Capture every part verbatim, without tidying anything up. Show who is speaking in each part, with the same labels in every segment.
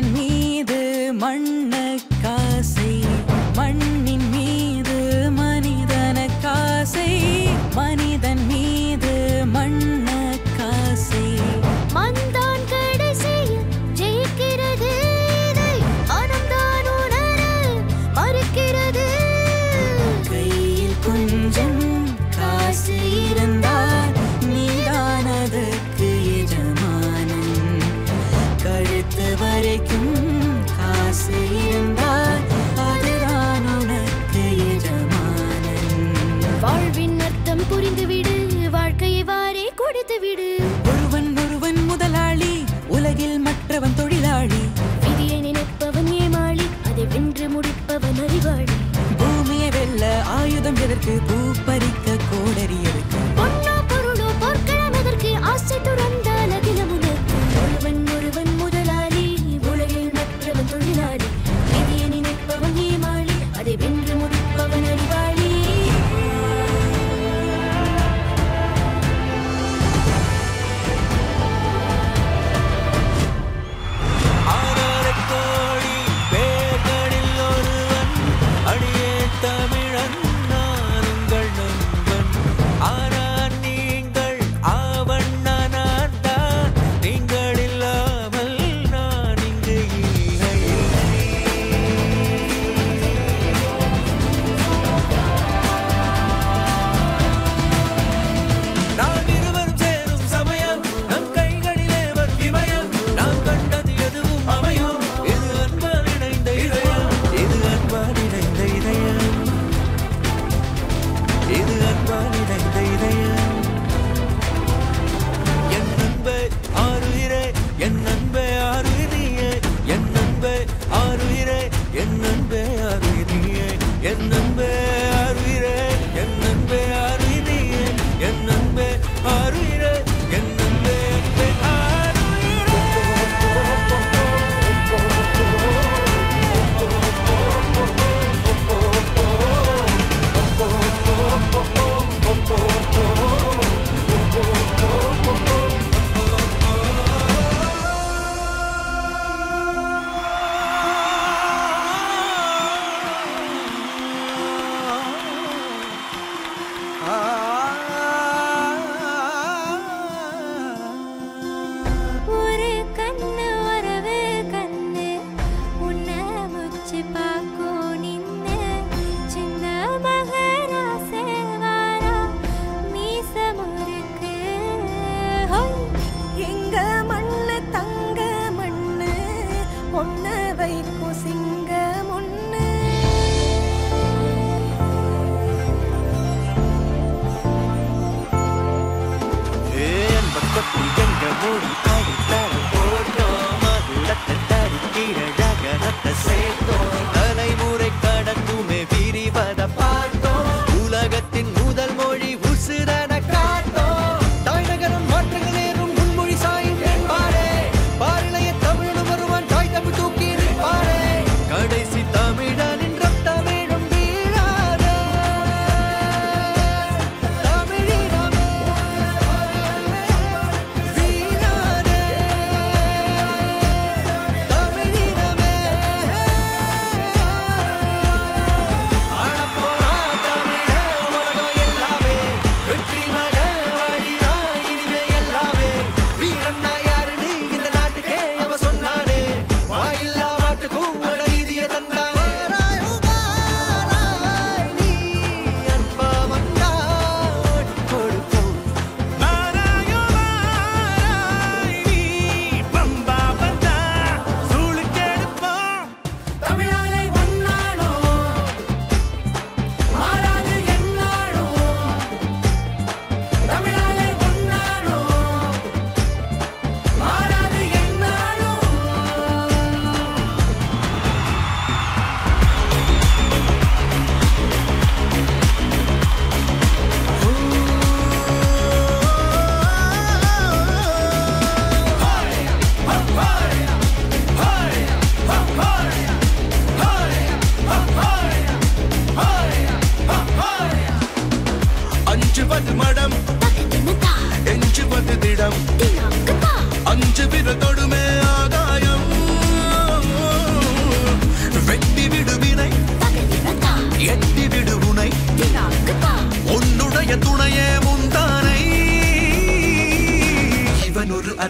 Speaker 1: மனிதன் மீது மண்ணுக்காசை, மண்ணின் மீது மனிதனுக்காசை, மனிதன் மீது மண்ணுக்காசை.
Speaker 2: மண்தான் கடைசியில் ஜெயிக்கிறது, மனம்தான் உணர மறுக்கிறது.
Speaker 1: கையில் கொஞ்சம் காசு இருந்தால் நீதான் அதற்கு எஜமானன். கழுத்து வரைக்கும் காசு இருந்தால் அதுதான் உனக்கு எஜமானன்.
Speaker 2: வாழ்வின் அர்த்தம் புரிந்துவிடு, வாழ்க்கையை வாரே கொடுத்துவிடு.
Speaker 1: ஒருவன் ஒருவன் முதலாளி, உலகில் மற்றவன் தொழிலாளி.
Speaker 2: விதியை நினைப்பவன் ஏமாளி, அதை வென்று முடிப்பவன் அறிவாளி.
Speaker 1: பூமியை வெல்ல ஆயுதம் எதற்கு, பூ பறிக்க கோடரி எதற்கு.
Speaker 2: பொன்னோ பொருளோ போர்க்களம் எதற்கு, ஆசை துறந்தால் அகிலம் உனக்கு. ஒருவன் ஒருவன் முதலாளி, உலகில் மற்றவன் தொழிலாளி. விதியை நினைப்பவன் ஏமாளி, அதை வென்று முடிப்பவன் அறிவாளி.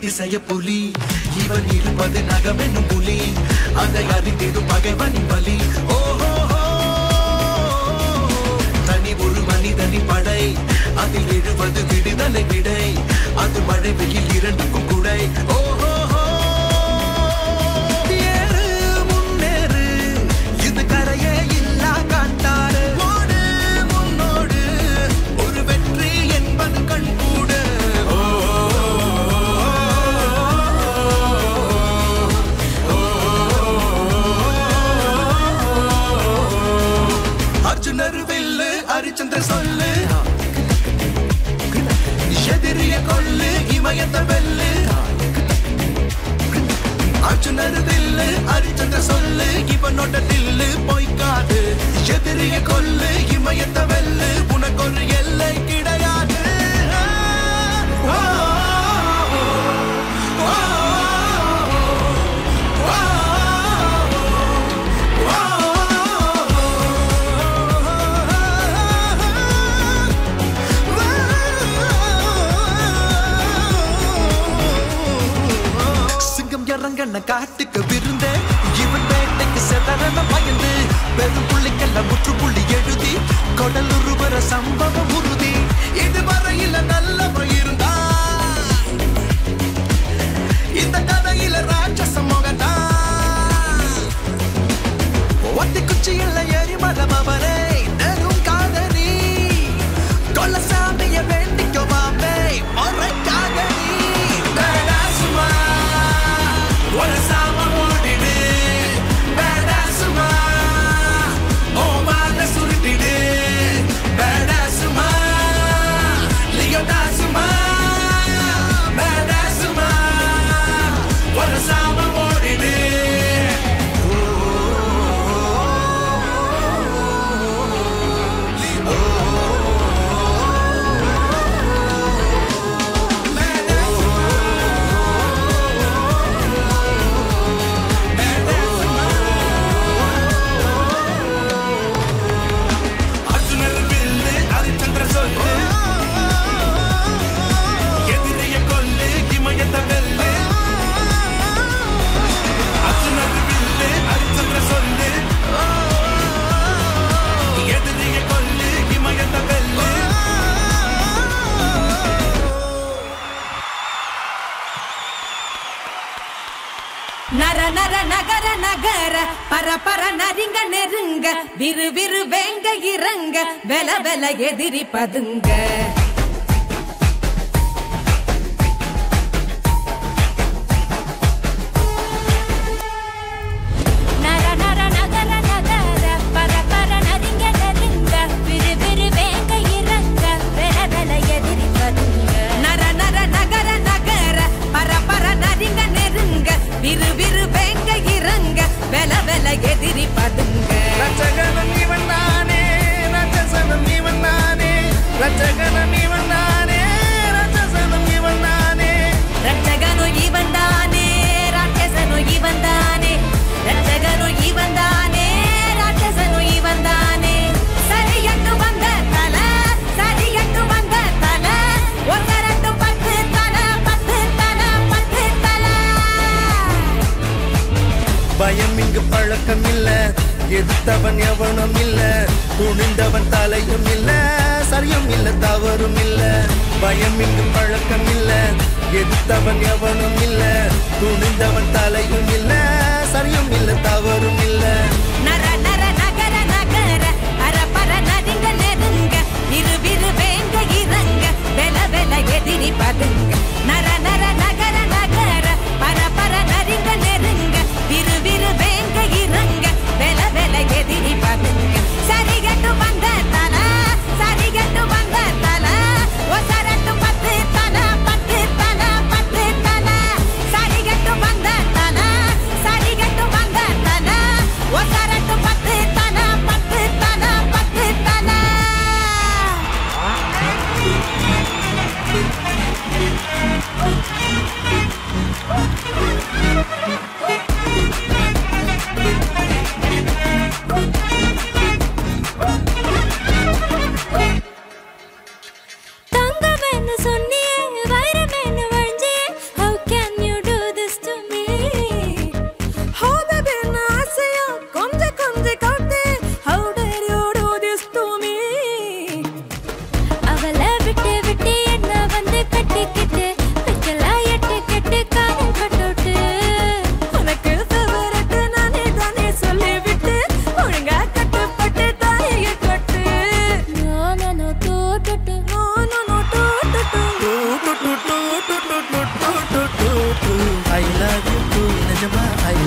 Speaker 3: அதிசய புலி இவன் இருப்பது நகமென்னும் புலி அதை அறிந்திடும் பகைவனின் பலி ஓஹோ தனி ஒரு மனிதனின் படை அதில் எழுவது விடுதலை விடை அது மழை வெயில் இரண்டுக்கும் குடை ஓஹோ ஏறு முன்னேறு இது கரையே இல்லா காட்டாறு ஓடு முன்னோடு ஒரு வெற்றி என்பது கண் கூட அர்ஜுனர் வில்லு ஹரிச்சந்திர சொல்லு எதிரிய கொள்ளு இமயத்த வெல்லு அர்ஜுனர் வில்லு ஹரிச்சந்திர சொல்லு இவனோட தில்லு பொய்க்காது எதிரிய கொள்ளு இமயத்த வெல்லு உனக்கு ஒரு எல்லை கிடையாது இறங்கன காட்டுக்கு விருந்தே இவன் வேட்டைக்கு செதறன பயந்து பெரும் புள்ளிக்கெல்லாம் முற்றுப்புள்ளி எழுதி கொடல் உருவர சம்பவம் உறுதி இதுவரையில நல்லவ இருந்தா இந்த கதையில ராட்சச மோகனா ஒத்தி குச்சியில் ஏறி மரம் அவரே நெரும் காதலி கொல்லசாமிய வேண்டிக்குவாமே முறைக்காக ஒரு சாம மூடிடு பேடாசுமா ஓ மான சுருட்டிடு பேடாசுமா லியோடாசுமா பேடாசுமா ஒரு சாம மூடிடு
Speaker 1: நர நர நகர நகர பர பர நரிங்க நெருங்க விரு விரு வேங்க இறங்க வெல வெல எதிரி பதுங்க
Speaker 2: நர நர நகர நகர பர பர நரிங்க நெருங்க விரு விரு வேங்க இறங்க வெல வெல எதிரி பதுங்க
Speaker 1: நர நர நகர நகர பர பர நரிங்க நெருங்க விரு விரு வேங்க இறங்க வெல வெல எதிரி பதுங்க
Speaker 3: ரச்சகனம் இவன் நானே ரச்சசனம் இவன் நானே ரச்சகனம் இவன் நானே ரச்சசனம் இவன் நானே
Speaker 1: ரட்சகனோ இவன் தானே ராட்சசனோ இவன் தானே ரட்சகனோ இவன் தானே ராட்சசனோ இவன் தானே சரியட்டு வந்த தல சரியட்டு வந்த தல ஒன்றரட்டு பத்து தல பத்து தல பத்து தல
Speaker 3: பயம் இங்கு பழக்கம் இல்ல எதிர்த்தவன் எவனும் இல்ல துணிந்தவன் தலையும் இல்ல சரியும் இல்ல தவறும் இல்ல பயம் இங்கு பழக்கம் இல்ல எதிர்த்தவன் எவனும் இல்ல துணிந்தவன் தலையும் இல்ல சரியும் இல்ல தவறும் இல்ல
Speaker 1: நர நர நகர நகர பர பர நரிங்க நெருங்க விரு விரு வேங்க இறங்க வெல வெல எதிரி பதுங்க நர நர நகர நகர பர பர நரிங்க நெருங்க விரு விரு வேங்க இறங்க வெல வெல எதிரி பதுங்க சரிகட்டு வந்த தல சரிகட்டு வந்த தல ஒசரட்டு பத்து தல பத்து தல பத்து தல சரிகட்டு வந்த தல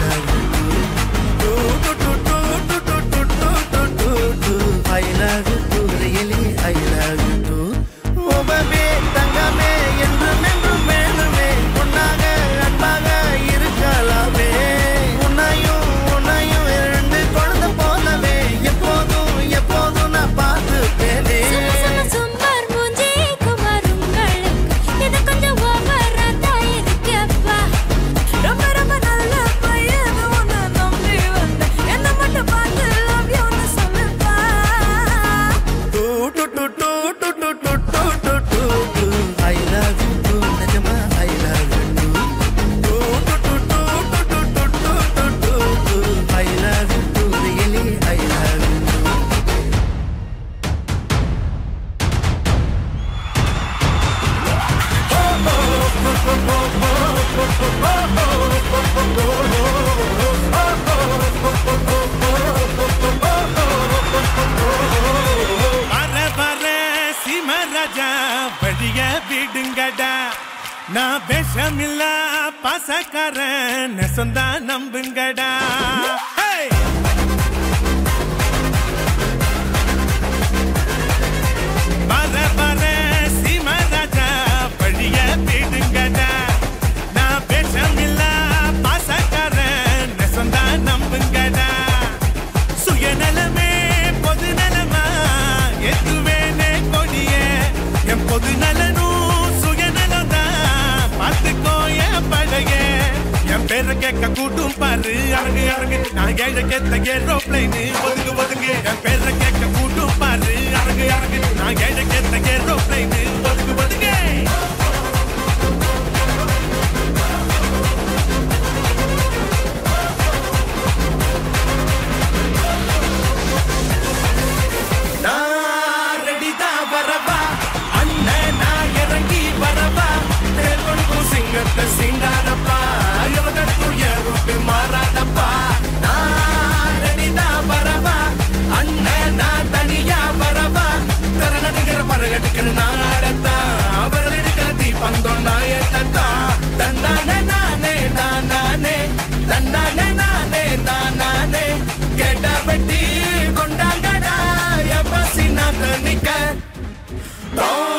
Speaker 3: love you too. Do do do do do do do do do do. I love you too, really I love you too. Oh baby, தங்கமே என்றும் என்றும் வேணுமே, உன்னாக அன்பாக இருக்கலாமே, உன்னையும் உன்னையும் இரண்டு குழந்தை போலவே எப்போதும் எப்போதும் நான் பார்த்துப்பேனே.
Speaker 2: சும்மார் மூஞ்சி குமாருங்களுக்கு இது கொஞ்சம் ஓவரா தான் இருக்கேப்பா. ரொம்ப ரொம்ப நல்ல பையன் உன்னை நம்பி வந்த என்ன மட்டும் பார்த்து லவ் யூன்னு சொல்லுப்பா.
Speaker 3: டூ டூ டூ டூ டூ டூ டூ டூ டூ டூ டூ. I love you too, நிஜமா I love you too. டூ டூ டூ டூ டூ டூ டூ டூ டூ டூ. I love you too, really I love you too.
Speaker 4: வர வர சிமராஜா வழிய விடுங்கடா, நான் விஷமில்ல பாசக்காரன் நெசந்தா நம்புங்கடா. Hey! வர வர சிமராஜா வழிய விடுங்கடா, நான் விஷமில்ல பாசக்காரன் நெசந்தா நம்புங்கடா. சுயநலமே பொது நலமா எதுவேனே கொடிய, என் பொது நலனும் சுயநலம் தான் பார்த்துக்கோ என் பழைய. என் பேரை கேட்க கூட்டும் பாரு அரங்கு அரங்கு, நான் ஏழை கேட்ட ஏரோப்ளைன் ஒதுங்கு ஒதுங்கு. என் பேரை கேட்க கூட்டும் பாரு அரங்கு அரங்கு, நான் ஏழை கேட்ட ஏரோப்ளைன் ஒதுங்கு ஒதுங்கு.
Speaker 3: நான் ரெடிதான் வரவா, அண்ணன் நான் இறங்கி வரவா, தேர் கொடுக்கும் சிங்கத்தை சீண்டாதப்பா, இவனுக்கும் எருப்பு மாறாதப்பா. நான் ரெடிதான் வரவா, அண்ணன் நான் தனியா வரவா, திறனடுக்கிற பறகடுக்கிற நாடத்தா, அவர்கள் எடுக்கிற தீபந்தம் நாயத்தா. தந்தானே நானே தானானே, தந்தானே நானே தானானே, கேட்ட வெட்டி கொண்டாங்கடா எப்ப சின்ன நிக்க.